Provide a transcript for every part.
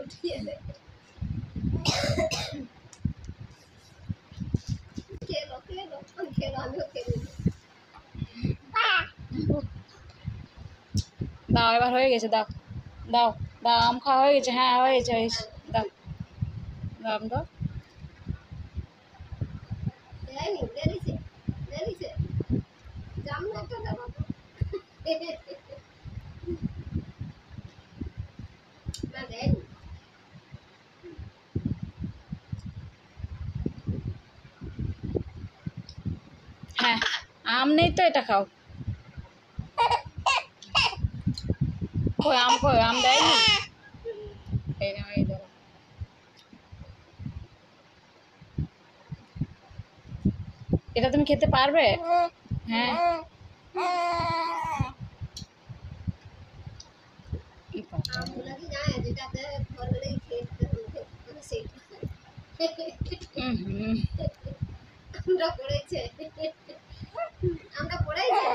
উঠিয়ে দে খেলো খেলো খেলো আমিও খেলি দাও এবার হয়ে গেছে দাও দাও দাও আম খাওয়া হয়ে গেছে হ্যাঁ হয়ে গেছে দাও দাও আম দাও দেয়নি দেরিছে দেরিছে জাম একটা দেবো না দেয়নি হ্যাঁ আম নেই তো এটা খাও কই আম দেয়নি এই নাও এই দাও এটা তুমি খেতে পারবে হ্যাঁ আমগুলো কি জানে যেটাতে ফল হলেই খেতে মানে সেইটা আমরা পড়েছে আমরা পড়েছে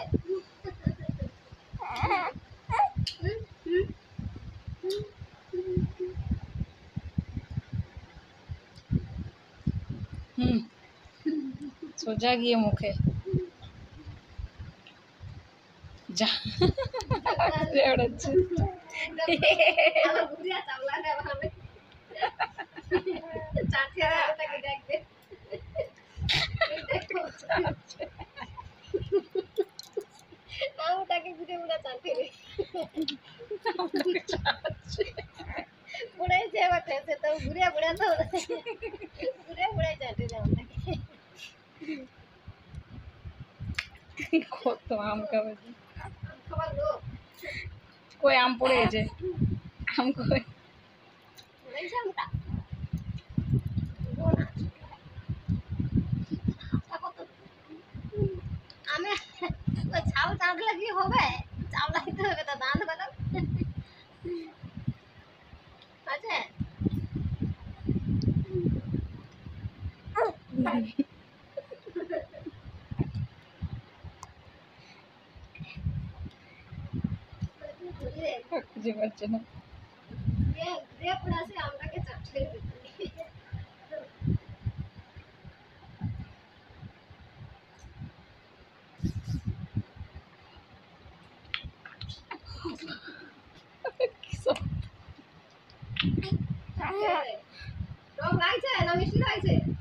সোজা গিয়ে মুখে যা বেড়াচ্ছে আমার বুড়িয়া চাवला है वहां में चाटिया तक देख दे देखो আমটাকে ঘুরে ঘুরে চাটে রে পড়েছে বটে সে তো ঘুরে ঘুরে তো ঘুরে ঘুরে চাটে রে আমটাকে কত আম খাবে খাবার লো কই আম পড়ে গেছে আম কই পড়েছে আমটা আমি ওই ছাল চাটলে কি হবে চামড়া দিতে হবে তো দাঁত গেল আছে খুঁজে পাচ্ছে না ঘুরে পড়ে আসে আমটাকে চাটলে রং লাগছে না মিষ্টি লাগছে